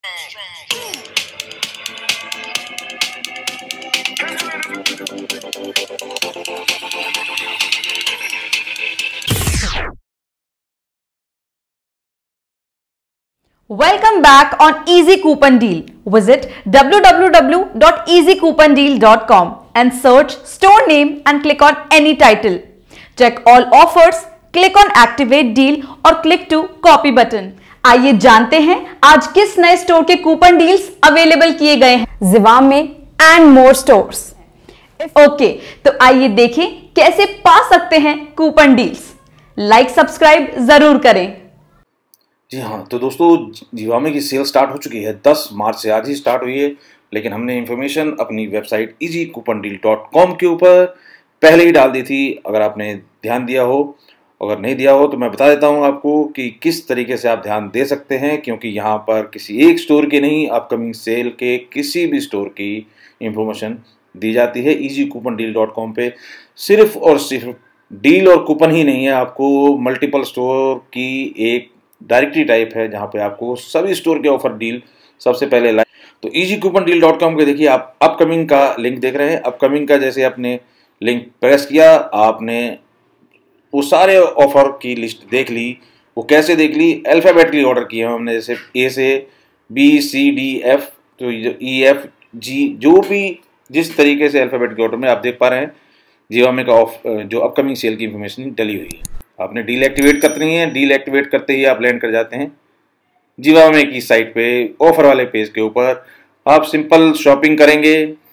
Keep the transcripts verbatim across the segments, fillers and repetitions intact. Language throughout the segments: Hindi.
Welcome back on Easy Coupon Deal. Visit w w w dot easy coupon deal dot com and search store name and click on any title. Check all offers, click on Activate Deal और click to Copy button. आइए जानते हैं आज किस नए स्टोर के कूपन डील्स अवेलेबल किए गए हैं जिवाम में एंड मोर स्टोर्स. ओके, तो आइए देखें कैसे पा सकते हैं कूपन डील्स. लाइक सब्सक्राइब जरूर करें. जी हाँ, तो दोस्तों जिवामे की सेल स्टार्ट हो चुकी है. दस मार्च से आज ही स्टार्ट हुई है, लेकिन हमने इन्फॉर्मेशन अपनी website easy coupon deal dot com के ऊपर पहले ही डाल दी थी. अगर आपने ध्यान दिया हो, अगर नहीं दिया हो तो मैं बता देता हूँ आपको कि किस तरीके से आप ध्यान दे सकते हैं, क्योंकि यहाँ पर किसी एक स्टोर के नहीं, अपकमिंग सेल के किसी भी स्टोर की इंफॉर्मेशन दी जाती है. Easy coupon deal dot com पे सिर्फ और सिर्फ डील और कूपन ही नहीं है, आपको मल्टीपल स्टोर की एक डायरेक्टरी टाइप है जहाँ पे आपको सभी स्टोर के ऑफर डील सबसे पहले लाइव. तो easy coupon deal dot com के देखिए, आप अपकमिंग का लिंक देख रहे हैं. अपकमिंग का जैसे आपने लिंक प्रेस किया, आपने वो सारे ऑफर की लिस्ट देख ली. वो कैसे देख ली? अल्फ़ाबेटिकली ऑर्डर किए हैं हमने, जैसे ए से बी सी डी एफ, तो ई एफ जी, जो भी जिस तरीके से अल्फ़ाबेटिकली ऑर्डर में आप देख पा रहे हैं जिवामे का ऑफ जो अपकमिंग सेल की इंफॉर्मेशन डली हुई है. आपने डील एक्टिवेट करनी है. डील एक्टिवेट करते ही आप लैंड कर जाते हैं जिवामे की साइट पे, ऑफर वाले पेज के ऊपर. आप सिंपल शॉपिंग करेंगे,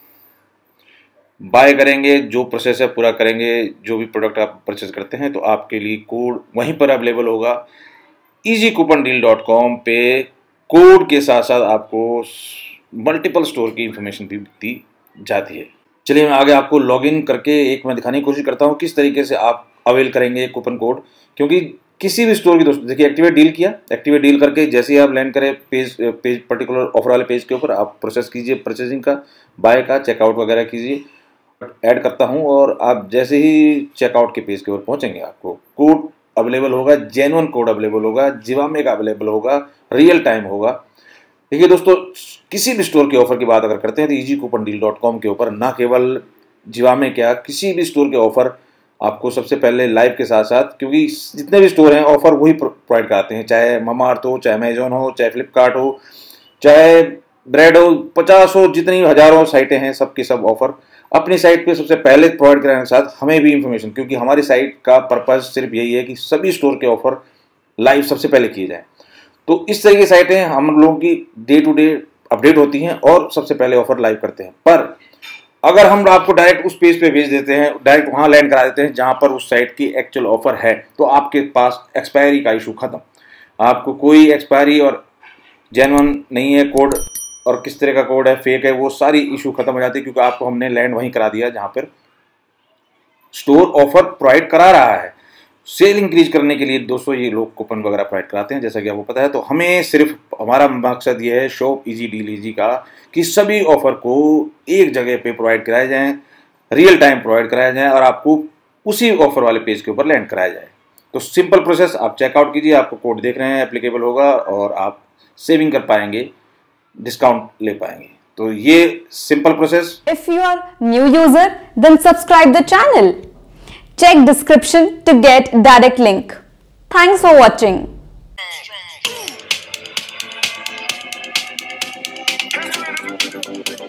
बाय करेंगे, जो प्रोसेस है पूरा करेंगे. जो भी प्रोडक्ट आप परचेज करते हैं तो आपके लिए कोड वहीं पर अवेलेबल होगा. Easy coupon deal dot com पे कोड के साथ साथ आपको मल्टीपल स्टोर की इंफॉर्मेशन भी दी जाती है. चलिए मैं आगे आपको लॉगिन करके एक मैं दिखाने की कोशिश करता हूँ किस तरीके से आप अवेल करेंगे कूपन कोड. क्योंकि किसी भी स्टोर की दोस्तों देखिए, एक्टिवेट डील किया, एक्टिवेट डील करके जैसे ही आप लैंड करें पेज पेज पर्टिकुलर ऑफर वाले पेज के ऊपर, आप प्रोसेस कीजिए परचेजिंग का, बाय का, चेकआउट वगैरह कीजिए. ऐड करता हूं और आप जैसे ही चेकआउट के पेज के ऊपर पहुंचेंगे आपको कोड अवेलेबल होगा, जेन्युइन कोड अवेलेबल होगा, जिवामे का अवेलेबल होगा, रियल टाइम होगा. देखिए दोस्तों, किसी भी स्टोर के ऑफर की बात अगर करते हैं तो easy coupon deal dot com के ऊपर ना केवल जिवामे क्या, किसी भी स्टोर के ऑफर आपको सबसे पहले लाइव के साथ साथ, क्योंकि जितने भी स्टोर हैं ऑफर वही प्रोवाइड कराते हैं, चाहे मामाअर्थ हो, चाहे अमेजोन हो, चाहे फ्लिपकार्ट हो, चाहे ब्रेड हो, पचास हो, जितनी हजारों साइटें हैं, सबके सब ऑफर अपनी साइट पे सबसे पहले प्रोवाइड कराने के साथ हमें भी इंफॉर्मेशन, क्योंकि हमारी साइट का पर्पज सिर्फ यही है कि सभी स्टोर के ऑफर लाइव सबसे पहले किए जाएं. तो इस तरह की साइटें हम लोगों की डे टू डे अपडेट होती हैं और सबसे पहले ऑफर लाइव करते हैं. पर अगर हम आपको डायरेक्ट उस पेज पे भेज देते हैं, डायरेक्ट वहां लैंड करा देते हैं जहां पर उस साइट की एक्चुअल ऑफर है, तो आपके पास एक्सपायरी का इशू खत्म. आपको कोई एक्सपायरी और जेन्युइन नहीं है कोड, और किस तरह का कोड है, फेक है, वो सारी इशू खत्म हो जाती है, क्योंकि आपको हमने लैंड वहीं करा दिया जहां पर स्टोर ऑफर प्रोवाइड करा रहा है. सेल इंक्रीज करने के लिए दोस्तों ये लोग कूपन वगैरह प्रोवाइड कराते हैं, जैसा कि आपको पता है. तो हमें सिर्फ हमारा मकसद ये है शॉप इजी डील इजी का कि सभी ऑफर को एक जगह पे प्रोवाइड कराए जाएं, रियल टाइम प्रोवाइड कराया जाए और आपको उसी ऑफर वाले पेज के ऊपर लैंड कराया जाए. तो सिंपल प्रोसेस, आप चेकआउट कीजिए, आपको कोड देख रहे हैं एप्लीकेबल होगा और आप सेविंग कर पाएंगे, डिस्काउंट ले पाएंगे. तो ये simple process. If you are new user then subscribe the channel. Check description to get direct link. Thanks for watching. Thank you.